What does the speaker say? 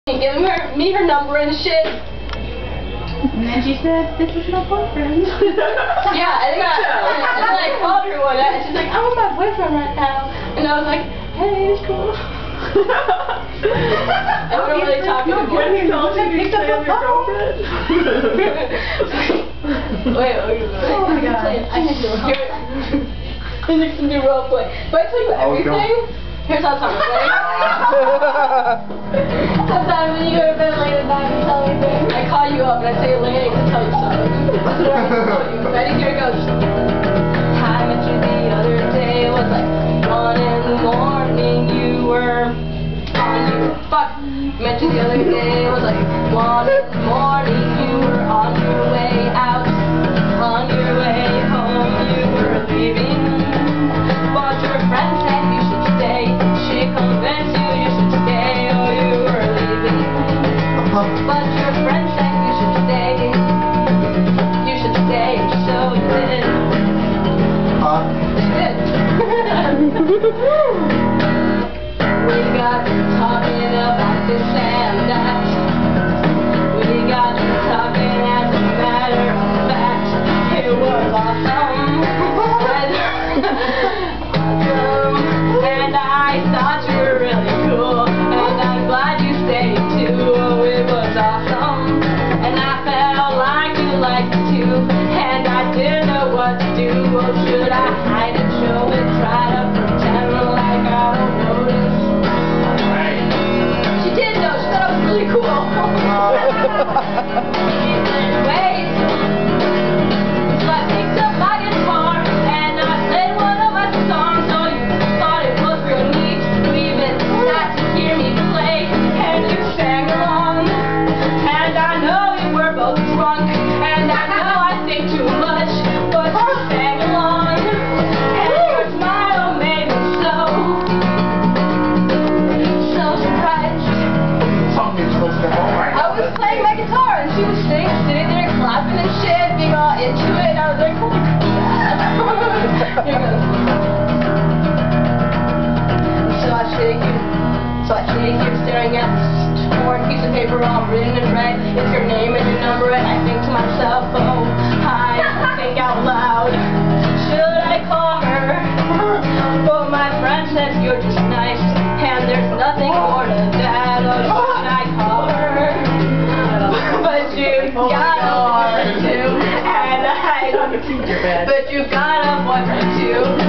Giving me her number and shit. And then she said, this is my boyfriend. Yeah, and then I called her one night and she's like, I'm with my boyfriend right now. And I was like, hey, it's cool. I don't really talk to him. When he told you, did you say I'm your girlfriend? Wait. Oh my god. I can do role play. I can do role play. Do I tell you everything? Here's how it's on, right? Sometimes when you go to bed late at night, you tell me things. I call you up and I say, Lorena, I can tell you something. That's what I tell you. Ready? Here it goes. I met you the other day. It was like 1 in the morning. You were on your... Fuck. Met you the other day. It was like 1 in the morning. You were on your way out. On your way home. You were leaving. But your friend said you should stay. She convinced you you should stay. Oh, you were leaving. But your friend said you should stay. You should stay, so you did. You did. We got talking about this and that. We got talking as a matter of fact. It was awesome. And I thought you were really cool. And I'm glad you stayed too. Oh, it was awesome. And I felt like you liked it too. And I didn't know what to do. Oh, should I hide it, show it, try to pretend like I don't notice? She did know. She thought I was really cool. Wait. So I picked up my guitar and I played one of my songs. So you thought it was real neat. You even sat to hear me play and you sang along. And I know we were both drunk. And I know I think too much. But you sang along. And your smile made me so surprised. I was playing my guitar and she was sitting there clapping and shit, being all into it. I was like, oh my god. Here goes. So I sit here staring at this torn piece of paper all written in red. It's your name and your number and I think to myself, oh, I think out loud. Should I call her? But my friend says you're just nice and there's nothing more to that. Oh, should I call her? But you got a boyfriend too, and but you got a boyfriend too.